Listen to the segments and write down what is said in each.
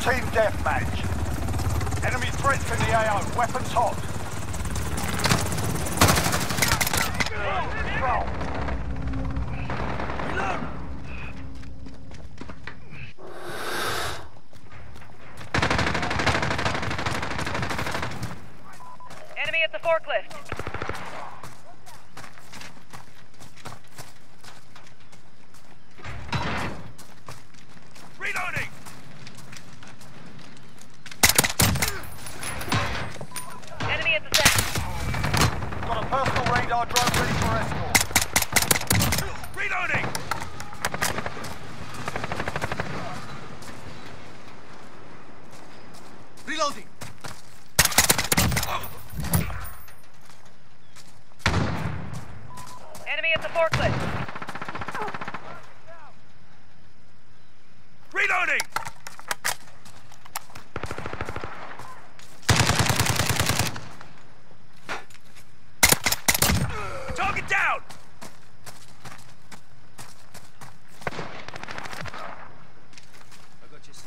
Team deathmatch. Enemy threats in the AO. Weapons hot. Control. Reload. Enemy at the forklift. Reloading! Enemy at the center. Got a personal radar drone ready for escort. Reloading! Reloading! Enemy at the forklift. Reloading! Target down! I got you 6.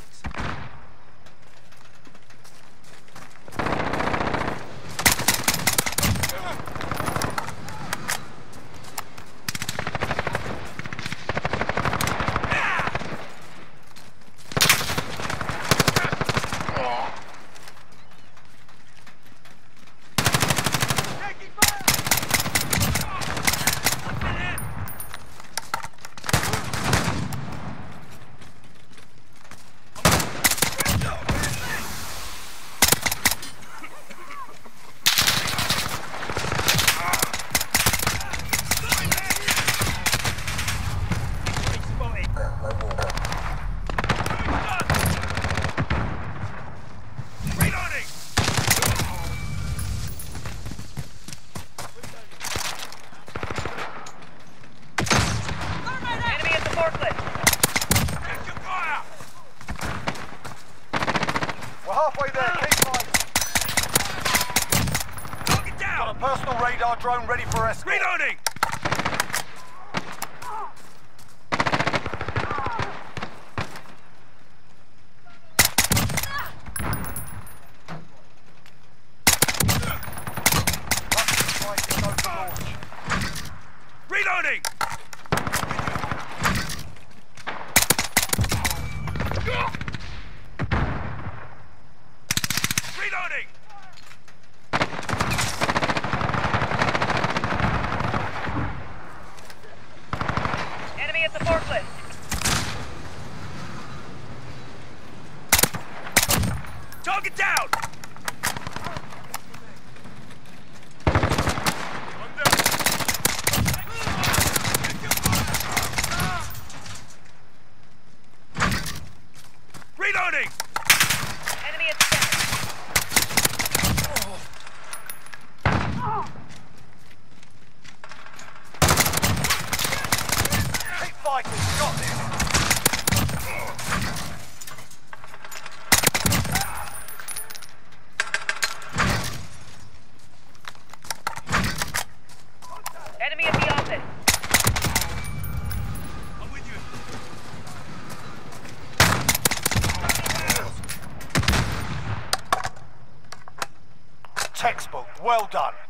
We're halfway there, keep fighting. Target down! Got a personal radar drone ready for escort. Reloading! Reloading! Reloading! Enemy at the forklift. Target down! Reloading! Enemy at the center. Keep fighting, we got this. Enemy at the office. I'm with you. Textbook, well done.